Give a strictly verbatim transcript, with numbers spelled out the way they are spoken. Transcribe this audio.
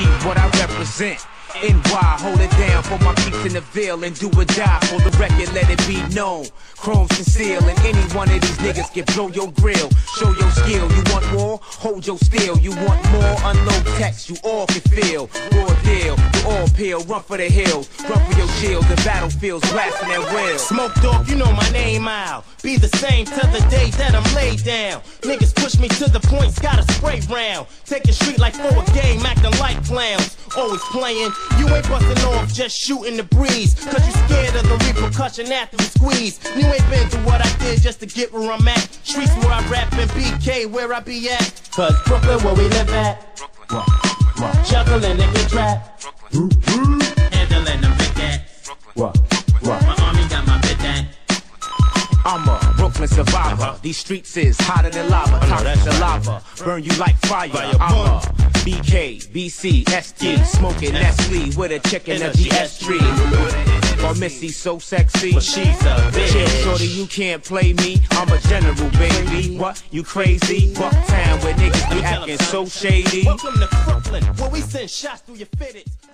peep what I represent. N Y, hold it down for my peeps in the Ville and do or die for the record, let it be known. Chrome sincere, and any one of these niggas can blow your grill. Show your skill, you want more? Hold your steel. You want more? Unload text, you all can feel. Raw deal, you all peel, run for the hills, run for your shield. The battlefields blasting their wheels. Smoke dog, you know my name out. Be the same till the day that I'm laid down. Niggas push me to the point, got a spray round. Take the street like for a game, acting like clowns. Always playing, you ain't busting off, just shooting the breeze. Cause you scared of the repercussion after you squeeze. You ain't been through what I did just to get where I'm at. Streets where I rap and B K where I be at. Cause Brooklyn where we live at. Juggling and get trapped. Handling them big cats. My army got my big that. I'm a Brooklyn survivor. Uh-huh. These streets is hotter than lava. Toxic the lava. Burn you like fire. fire I'm a B K, B C, S T. Yeah. Smoking Nestle with a chicken of G S three. Or Missy so sexy. But she's a bitch. Chill, shorty, you can't play me. I'm a general, baby. What? You crazy? Bucktown where niggas be acting so shady. Welcome to Brooklyn, where we send shots through your fitteds.